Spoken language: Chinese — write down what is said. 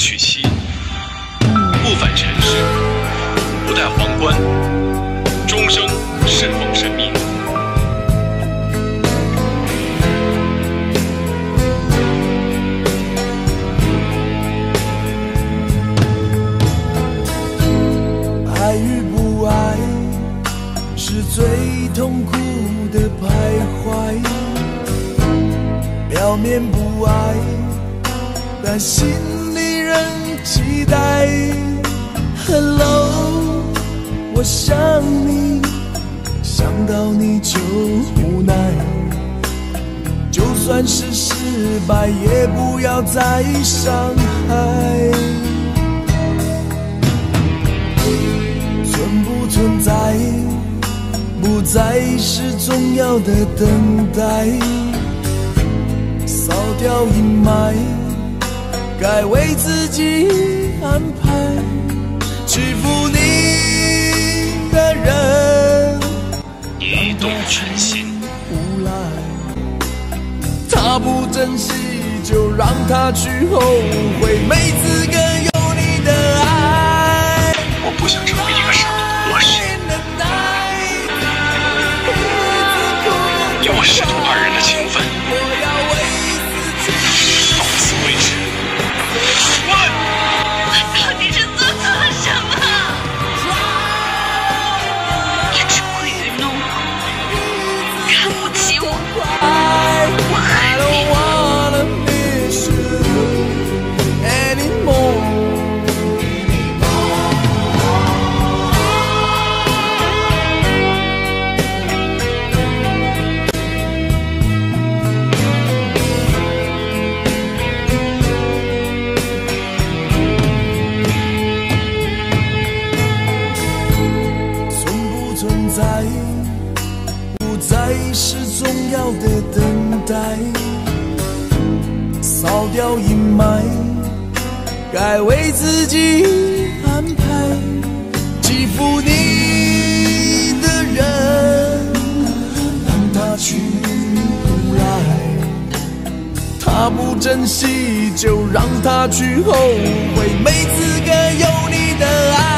娶妻，不返尘世，不戴皇冠，终生侍奉神明。 爱与不爱是最痛苦的徘徊，表面不爱，但心里仍期待。Hello， 我想你，想到你就无奈，就算是失败，也不要再伤害。存不存在，不再是重要的等待，扫掉阴霾，该为自己安排。欺负你的人一动真心， 无赖，他不珍惜就让他去后悔，没资格有你的爱。 我不想成为一个傻的博士，要我试图二人的情分，到此为止。 到底是做错了什么？你只会愚弄我，看不起我，我恨你。 不再是重要的等待，扫掉阴霾，该为自己安排。欺负你的人，让他去无赖，他不珍惜就让他去后悔，没资格有你的爱。